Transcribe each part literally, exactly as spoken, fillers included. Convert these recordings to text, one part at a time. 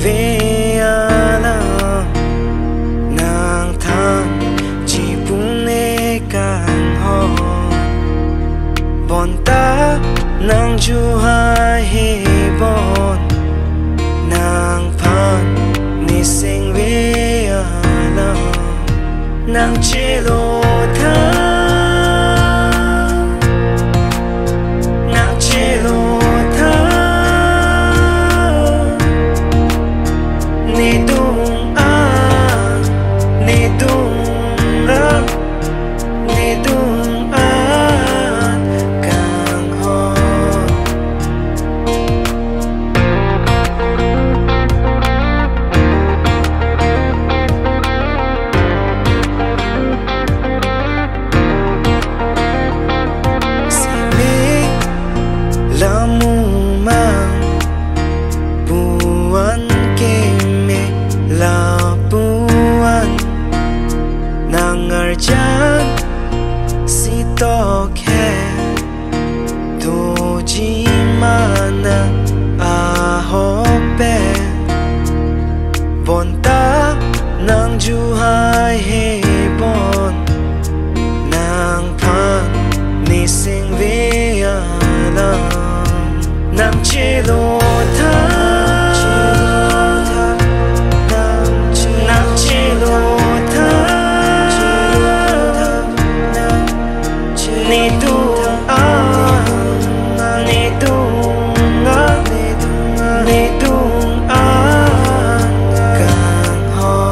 về ala nàng than chỉ bung nê càng ho bon ta nàng chu hai he bon nàng phan ni sing về ala nàng che lo tha nàng che lo tha ni dung a ni dung ra ni dung a càng ho la mu mang buan ke me la buan nang arjan si to ke to ji mana a hope bon ta nang ju hai he bon nang phan ni sing ve ala nàng che lo tha nàng che lo tha ni tu a ni tu a ni tu a càng ho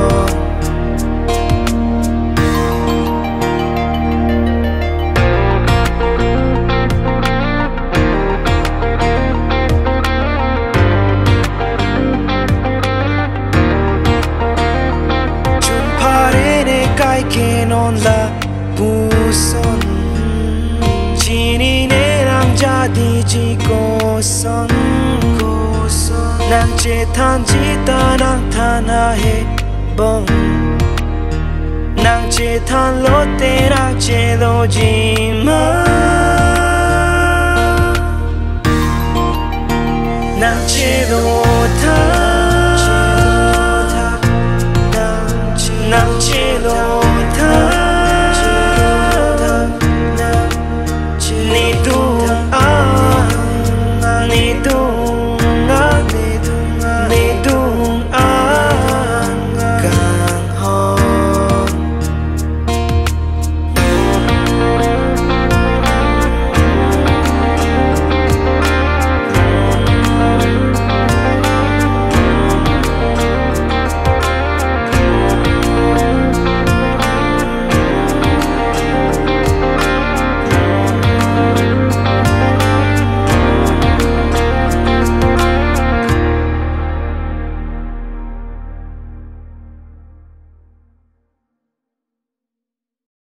kai ke non la buson chini ne rang ja di ji ko son ko son nang che than ji ta nang than ha he bong nang che than lo te rang che lo ji ma nang che lo